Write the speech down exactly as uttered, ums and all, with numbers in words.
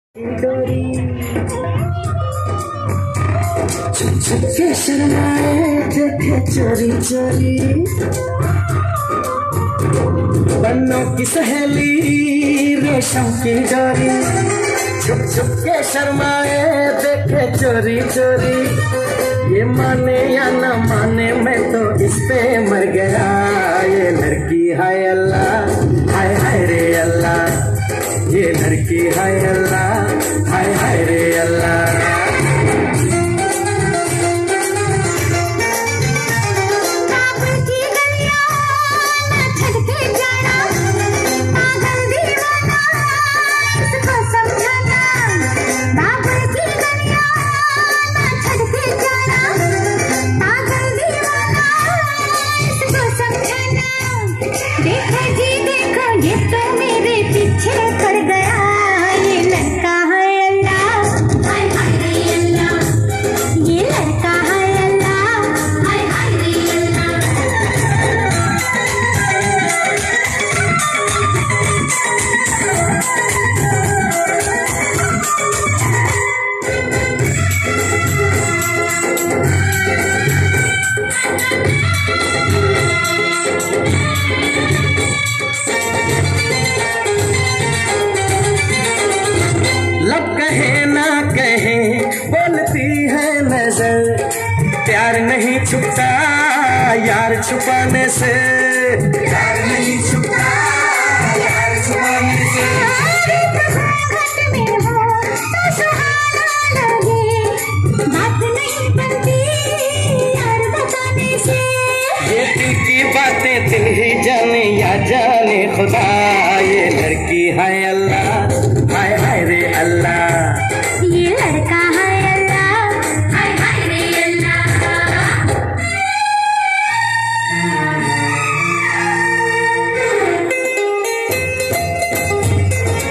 छुपके शर्माए देखे चोरी चोरी, बन्नों की सहेली रेशम की डोरी। छुप छुप के शर्माए देखे चोरी चोरी, ये माने या न माने मैं तो इस पे मर गया। ये लड़की हाय अल्लाह, हाय हाय रे अल्लाह, ये लड़की हाय अल्लाह, हाय हाय रे अल्लाह। देखो जी देखो ये तो मेरे पीछे पड़ गया। ये लड़का है अल्लाह, हाय हाय रे अल्लाह, ये लड़का है अल्लाह, हाय हाय रे अल्लाह। लब कहे ना कहे बोलती है नजर, प्यार नहीं छुपता यार छुपाने से।